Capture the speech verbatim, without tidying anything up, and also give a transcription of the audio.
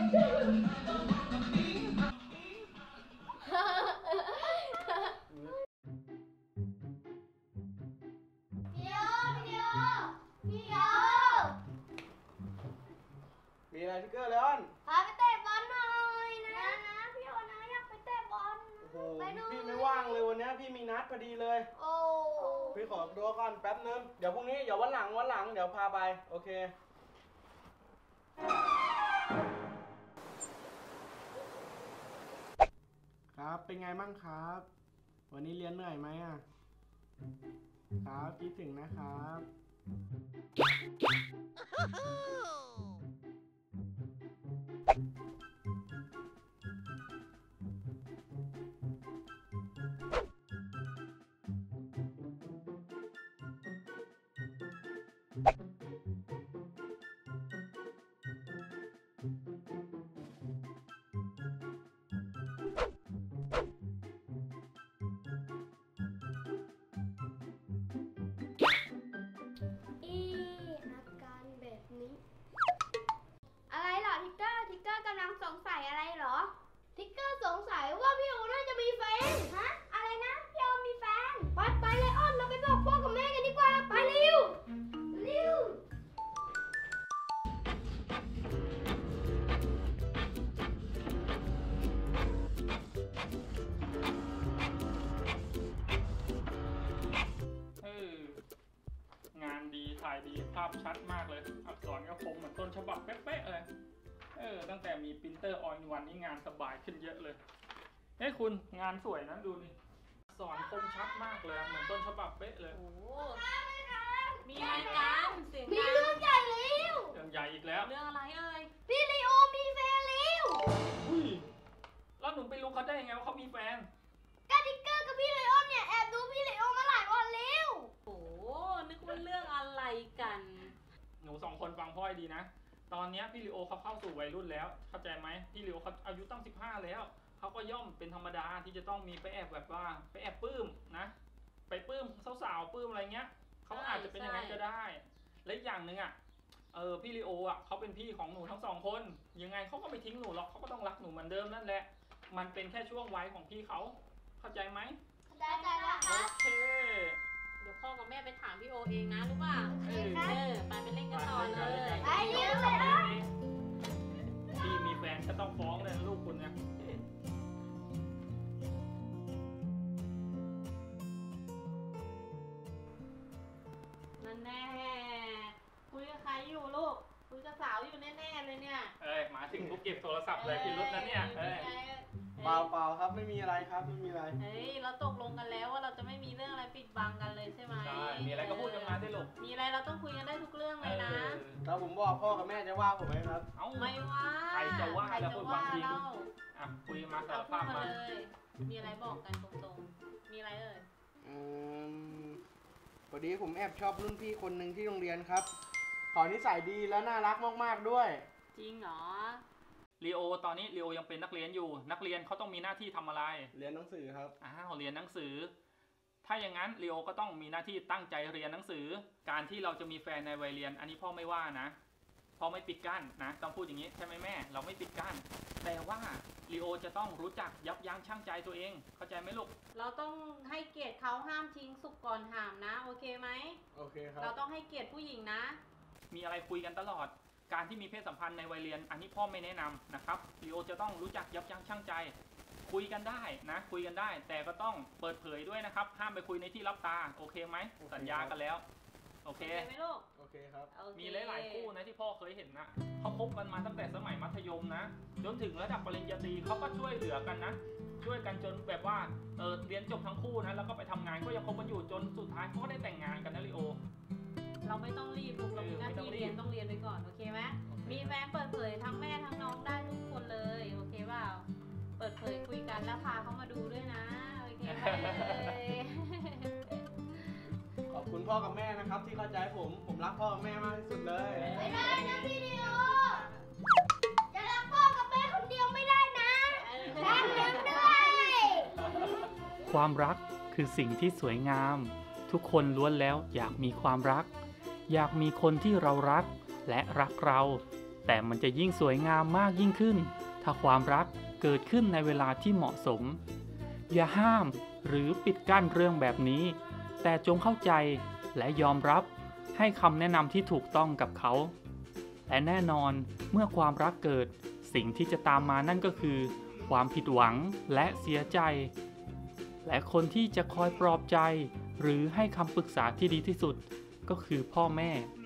มีอะไรทิกเกอร์เลออนพาไปเตะบอลหน่อยนะนะพี่โอนะอยากไปเตะบอลโอ้โหพี่ไม่ว่างเลยวันนี้พี่มีนัดพอดีเลยโอ้พี่ขอดูก่อนแป๊บนึงเดี๋ยวพรุ่งนี้เดี๋ยววันหลังวันหลังเดี๋ยวพาไปโอเคครับเป็นไงบ้างครับวันนี้เรียนเหนื่อยไหมอ่ะครับคิดถึงนะครับอะไรเหรอทิกเกอร์ทิกเกอร์กำลังสงสัยอะไรเหรอทิกเกอร์สงสัยว่าพี่โอน่าจะมีแฟนฮะอะไรนะพี่โอมีแฟนไปไปเลยอ้อนเราไปบอกพ่อกับแม่กันดีกว่าไปเร็วเร็วงานดีถ่ายดีภาพชัดมากเลยอักษรก็คมเหมือนต้นฉบับเป๊ะๆเลยเออตั้งแต่มีปรินเตอร์ออลอินวันนี่งานสบายขึ้นเยอะเลยเฮ้ยคุณงานสวยนะดูนี่อักษรคมชัดมากเลยเหมือนต้นฉบับเป๊ะเลยโอ้มีอะไรกันเสียงมีเรื่องใหญ่แล้วเรื่องใหญ่อีกแล้วเรื่องอะไรเอ่ยพี่ลีโอมีแฟนแล้วอุ้ยแล้วหนูไปรู้เขาได้ยังไงว่าเขามีแฟนก็ทิกเกอร์กับพี่ลีโอเนี่ยแอบดูพี่ลีโอมาหลายวันแล้วโอ้นึกว่าเรื่องอะไรกันหนูสองคนฟังพ่อให้ดีนะตอนนี้พี่ลีโอเขาเข้าสู่วัยรุ่นแล้วเข้าใจไหมพี่ลีโอเขาอายุตั้งสิบห้าแล้วเขาก็ย่อมเป็นธรรมดาที่จะต้องมีไปแอบแบบว่าไปแอบปลื้มนะไปปลื้มสาวๆปลื้มอะไรเงี้ยเขาอาจจะเป็นอย่างนั้นก็ได้และอีกอย่างหนึ่งอ่ะเออพี่ลีโออ่ะเขาเป็นพี่ของหนูทั้งสองคนยังไงเขาก็ไม่ทิ้งหนูหรอกเขาก็ต้องรักหนูเหมือนเดิมนั่นแหละมันเป็นแค่ช่วงวัยของพี่เขาเข้าใจไหมได้ได้แล้วครับโอเคเดี๋ยวพ่อกับแม่ไปถามพี่โอเองนะรู้ป่ะเออไปไปเล่นกันต่อเลยไปเร็วเลยพี่มีแฟนก็ต้องฟ้องเลยลูกคุณเนี่ยนั่นแน่คุยกับใครอยู่ลูกคุยกับสาวอยู่แน่ๆเลยเนี่ยเอ้ยมาถึงปุ๊บเก็บโทรศัพท์เลยพี่รุ่นนั้นเนี่ยเอ้ยเปล่าเปล่าครับไม่มีอะไรครับไม่มีอะไรเฮ้ยเราตกลงกันแล้วว่าเราจะไม่มีเรื่องอะไรปิดบังกันเลยใช่ไหมใช่มีอะไรก็พูดกันมาได้ลูกมีอะไรเราต้องคุยกันได้ทุกเรื่องเลยนะถ้าผมบอกพ่อกับแม่จะว่าผมไหมครับเอ้าไม่ว่าใครจะว่าแล้วพูดความจริงอ่ะคุยมาสารภาพมาเลยมีอะไรบอกกันตรงๆมีอะไรเอ่ยอืมพอดีผมแอบชอบรุ่นพี่คนหนึ่งที่โรงเรียนครับขอนิสัยดีและน่ารักมากๆด้วยจริงเหรอลีโอตอนนี้ลีโอยังเป็นนักเรียนอยู่นักเรียนเขาต้องมีหน้าที่ทำอะไรเรียนหนังสือครับอ้าวเรียนหนังสือถ้าอย่างนั้นลีโอก็ต้องมีหน้าที่ตั้งใจเรียนหนังสือการที่เราจะมีแฟนในวัยเรียนอันนี้พ่อไม่ว่านะพ่อไม่ปิดกั้นนะต้องพูดอย่างนี้ใช่ไหมแม่เราไม่ปิดกั้นแต่ว่าลีโอจะต้องรู้จักยับยั้งชั่งใจตัวเองเข้าใจไหมลูกเราต้องให้เกียรติเขาห้ามทิ้งสุกก่อนห้ามนะโอเคไหมโอเคครับเราต้องให้เกียรติผู้หญิงนะมีอะไรคุยกันตลอดการที่มีเพศสัมพันธ์ในวัยเรียนอันนี้พ่อไม่แนะนำนะครับลีโอจะต้องรู้จักยับยั้งชั่งใจคุยกันได้นะคุยกันได้แต่ก็ต้องเปิดเผยด้วยนะครับห้ามไปคุยในที่ลับตาโอเคไหมสัญญากันแล้วโอเคไหมลูกโอเคครับมีหลายๆคู่นะที่พ่อเคยเห็นนะเขาคบกันมาตั้งแต่สมัยมัธยมนะจนถึงระดับปริญญาตรีเขาก็ช่วยเหลือกันนะช่วยกันจนแบบว่าเออเรียนจบทั้งคู่นะแล้วก็ไปทำงานก็ยังคบกันอยู่จนสุดท้ายเขาก็ได้แต่งงานกันนะลีโอเราไม่ต้องรีบลูกเรามีหน้าที่เรียนต้องเรียนไปก่อนโอเคไหมมีแฟนเปิดเผยทั้งแม่ทั้งน้องได้ทุกคนเลยโอเคเปล่าเปิดเผยคุยกันแล้วพาเขามาดูด้วยนะโอเคไหมขอบคุณพ่อกับแม่นะครับที่เข้าใจผมผมรักพ่อกับแม่มากที่สุดเลยไม่ได้นะพี่ดิโอจะรักพ่อกับแม่คนเดียวไม่ได้นะรักกันด้วยความรักคือสิ่งที่สวยงามทุกคนล้วนแล้วอยากมีความรักอยากมีคนที่เรารักและรักเราแต่มันจะยิ่งสวยงามมากยิ่งขึ้นถ้าความรักเกิดขึ้นในเวลาที่เหมาะสมอย่าห้ามหรือปิดกั้นเรื่องแบบนี้แต่จงเข้าใจและยอมรับให้คำแนะนำที่ถูกต้องกับเขาและแน่นอนเมื่อความรักเกิดสิ่งที่จะตามมานั่นก็คือความผิดหวังและเสียใจและคนที่จะคอยปลอบใจหรือให้คำปรึกษาที่ดีที่สุดก็คือพ่อแม่